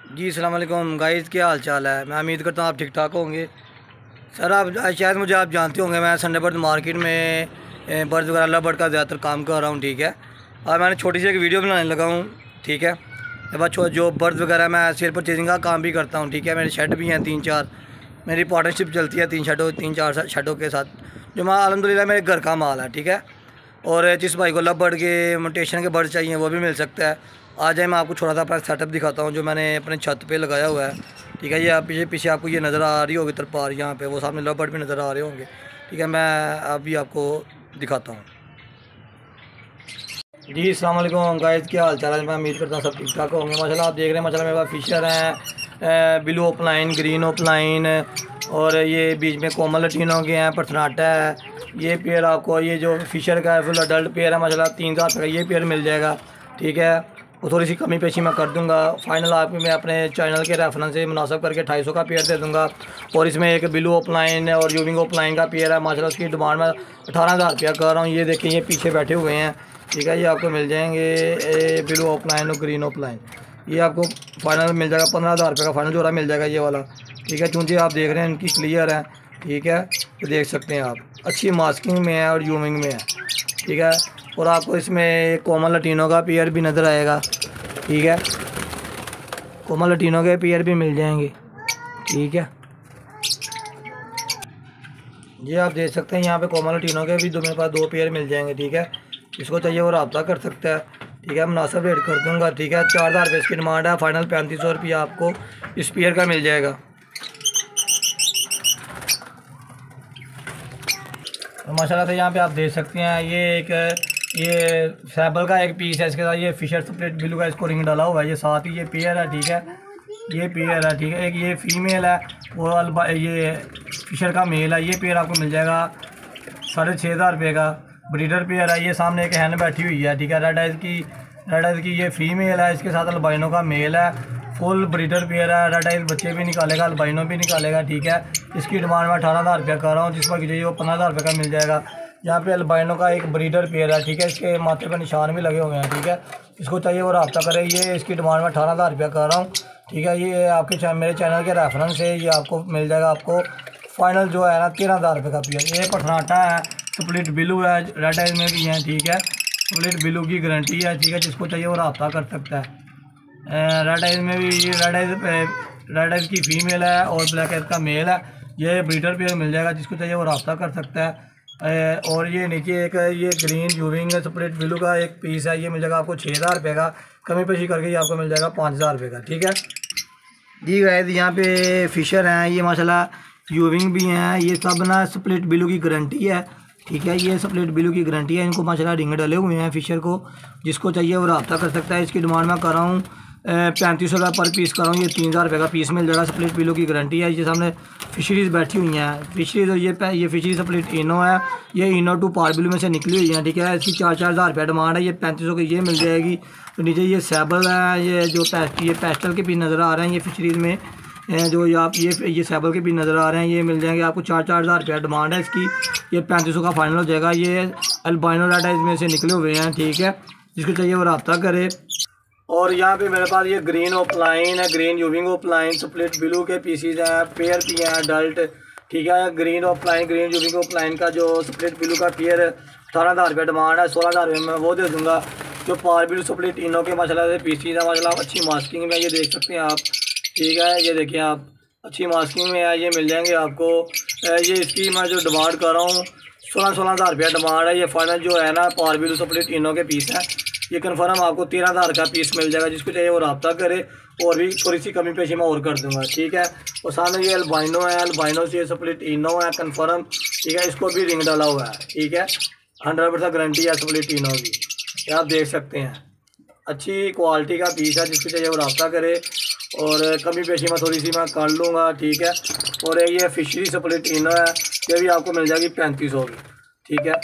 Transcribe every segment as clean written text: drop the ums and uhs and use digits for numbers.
जी अस्सलाम वालेकुम गाइस, क्या हाल चाल है। मैं उम्मीद करता हूँ आप ठीक ठाक होंगे। सर आप शायद मुझे आप जानते होंगे, मैं संडे बर्ड मार्केट में बर्ड वगैरह अल्लाह बर्ड का ज़्यादातर काम कर रहा हूँ। ठीक है, और मैंने छोटी सी एक वीडियो बनाने लगा हूँ। ठीक है, जो बर्ड वगैरह मैं सेल परचेजिंग का काम भी करता हूँ। ठीक है, मेरे शेड भी हैं 3-4, मेरी पार्टनरशिप चलती है 3-4 शेडों के साथ, जो मैं अल्हम्दुलिल्लाह मेरे घर का माल है। ठीक है, और जिस भाई को लव बर्ड के मोटेशन के बर्ड चाहिए वो भी मिल सकता है। आ जाए, मैं आपको छोटा सा अपना सेटअप दिखाता हूँ जो मैंने अपने छत पे लगाया हुआ है। ठीक है, ये आप पीछे पीछे आपको ये नज़र आ रही होगी तरपार, यहाँ पे वो सामने लव बर्ड भी नज़र आ रहे होंगे। ठीक है, मैं अभी आपको दिखाता हूँ। जी अस्सलाम वालेकुम गाइस, क्या हाल चाल है। मैं उम्मीद करता हूँ सब ठीक ठाक होंगे। माशाल्लाह आप देख रहे हैं, माशाल्लाह मेरे पास फिशर हैं, ब्लू ओपलाइन, ग्रीन ओपलाइन, और ये बीच में कोमल लटीनों के हैं, परथनाटा है। ये पेयर आपको, ये जो फिशर का है फुल अडल्ट पेयर है, माशाल्लाह 3,000 का ये पेयर मिल जाएगा। ठीक है, वो थोड़ी सी कमी पेशी मैं कर दूंगा। फाइनल आपको मैं अपने चैनल के रेफरेंस से मुनासिब करके 250 का पेयर दे दूंगा। और इसमें एक ब्लू ओपलाइन और यूविंग ओपलाइन का पेयर है, माशाल्लाह उसकी डिमांड मैं 18,000 रुपया कर रहा हूँ। ये देखिए, ये पीछे बैठे हुए हैं। ठीक है, ये आपको मिल जाएंगे ब्लू ऑफलाइन और ग्रीन ऑफलाइन। ये आपको फाइनल मिल जाएगा 15,000 रुपये का फाइनल जोड़ा मिल जाएगा ये वाला। ठीक है, चूँकि आप देख रहे हैं इनकी क्लियर है। ठीक है, तो देख सकते हैं आप, अच्छी मास्किंग में है और यूमिंग में है। ठीक है, और आपको इसमें कोमल लटीनों का पेयर भी नज़र आएगा। ठीक है, कोमल लटीनों के पेयर भी मिल जाएंगे। ठीक है, ये आप देख सकते हैं यहाँ पे कोमल लटीनों के भी मेरे पास 2 पेयर मिल जाएंगे। ठीक है, इसको चाहिए वो रब्ता कर सकता है। ठीक है, मुनासिब रेट कर दूंगा। ठीक है, 4,000 रुपये इसकी डिमांड है, फाइनल 3,500 रुपया आपको इस पेयर का मिल जाएगा। तो माशाल्लाह से यहाँ पे आप देख सकते हैं, ये सैबल का एक पीस है, इसके साथ ये फिशर स्प्लिट ब्लू का इसको रिंग डाला हुआ है, ये साथ ही ये पेयर है। ठीक है, ये पेयर है। ठीक है, एक ये फीमेल है और ये फिशर का मेल है। ये पेयर आपको मिल जाएगा 6,500 रुपये का। ब्रीडर पेयर है, ये सामने एक हैन बैठी हुई है। ठीक है, रेड आइज की ये फीमेल है, इसके साथ अल्बाइनो का मेल है। फुल ब्रीडर पेयर है, रेड आइज बच्चे भी निकालेगा, अल्बाइनो भी निकालेगा। ठीक है, इसकी डिमांड मैं 18,000 रुपया कर रहा हूँ, जिस पर चाहिए वो 15,000 रुपये का मिल जाएगा। यहाँ पे अल्बाइनो का एक ब्रीडर पेयर है। ठीक है, इसके माथे पर निशान भी लगे हुए हैं। ठीक है, इसको चाहिए वो रब्ता करे। ये इसकी डिमांड में 18,000 रुपया कर रहा हूँ। ठीक है, ये आपके मेरे चैनल के रेफरेंस से ये आपको मिल जाएगा, आपको फाइनल जो है ना 13,000 रुपये का पेयर। ये पठनाटा है, स्प्लिट ब्लू है, रेड आइज में भी हैं। ठीक है, स्प्लिट ब्लू की गारंटी है। ठीक है, जिसको चाहिए वो रब्ता कर सकता है। रेड आइज में भी रेड आइज की फीमेल है और ब्लैक आइज का मेल है। ये ब्रीडर पेयर मिल जाएगा, जिसको चाहिए वो रब्ता कर सकता है। और ये नीचे एक ये ग्रीन यूविंग स्प्लिट ब्लू का एक पीस है, ये मिल जाएगा आपको 6,000 रुपये का। कमी पेशी करके ये आपको मिल जाएगा 5,000 रुपये का। ठीक है जी गाइस, यहाँ पे फिशर हैं, ये माशाल्लाह यूविंग भी हैं। ये सब ना स्प्लिट ब्लू की गारंटी है। ठीक है, ये स्प्लिट ब्लू की गारंटी है, इनको माशाल्लाह रिंग डले हुए हैं फिशर को। जिसको चाहिए वो रब्ता कर सकता है। इसकी डिमांड मैं कर रहा हूँ 3,500 रुपये पर पीस कर रहा हूँ। ये 3,000 रुपये का पीस मिल जाएगा। स्प्लिट ब्लू की गारंटी है। ये सामने फिशरीज़ बैठी हुई हैं, फिशरीज़। और ये फिशरी स्प्लिट इनो है, ये इनो टू पार ब्लू में से निकली हुई हैं। ठीक है, इसकी 4,000 रुपये डिमांड है। ये 3,500 की ये मिल जाएगी। तो नीचे ये सैबल है, ये जो ये पेस्टल के भी नज़र आ रहे हैं, ये फिशरीज़ में जो आप ये सैबल के भी नज़र आ रहे हैं, ये मिल जाएंगे आपको 4,000 रुपया डिमांड है इसकी। ये 3,500 का फाइनल हो जाएगा। ये अल्बाइनो रेड आइज में से निकले हुए हैं। ठीक है, जिसको चाहिए वो रब्ता करे। और यहाँ पे मेरे पास ये ग्रीन ओपलाइन है, ग्रीन यूविंग ओपलाइन, स्प्लिट ब्लू के पीसीज हैं, पेयर भी हैं अडल्ट। ठीक है, ग्रीन ओपलाइन, ग्रीन यूविंग ओपलाइन का जो स्प्लिट ब्लू का पेयर 18,000 रुपये डिमांड है, 16,000 रुपये में वो दे दूँगा। जो पार ब्लू स्प्लिट इनो के माशाल्लाह से पीसीज है, माशाल्लाह अच्छी मास्किंग में, ये देख सकते हैं आप। ठीक है, ये देखिए आप, अच्छी मास्किंग में है, ये मिल जाएंगे आपको। ये इसकी मैं जो डिमांड कर रहा हूँ 16,000 रुपया डिमांड है। ये फाइनल जो है ना पार ब्लू स्प्लिट इनो के पीस है, ये कन्फर्म आपको 13,000 का पीस मिल जाएगा। जिसको चाहिए वो रब्ता करे, और भी थोड़ी सी कमी पेशी मैं और कर दूंगा। ठीक है, और सामने ये अल्बाइनो है, अल्बाइनो से स्प्लिट इनो है कन्फर्म। ठीक है, इसको भी रिंग डाला हुआ है। ठीक है, 100% गारंटी है स्प्लिट इनो की। ये आप देख सकते हैं, अच्छी क्वालिटी का पीस है। जिसको चाहिए वो रब्ता करे, और कमी पेशी मैं थोड़ी सी मैं कर लूँगा। ठीक है, और ये फिशरी स्प्लिट इनो है, ये भी आपको मिल जाएगी 3,500 की। ठीक है,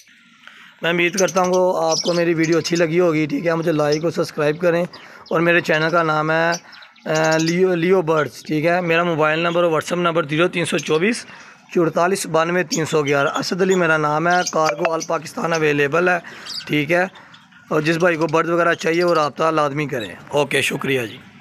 मैं उम्मीद करता हूँ आपको मेरी वीडियो अच्छी लगी होगी। ठीक है, मुझे लाइक और सब्सक्राइब करें। और मेरे चैनल का नाम है लियो बर्ड्स। ठीक है, मेरा मोबाइल नंबर और व्हाट्सअप नंबर 0324 44 92 311। असद अली मेरा नाम है। कार्गो ऑल पाकिस्तान अवेलेबल है। ठीक है, और जिस भाई को बर्ड वगैरह चाहिए वो रब्ता लाजमी करें। ओके, शुक्रिया जी।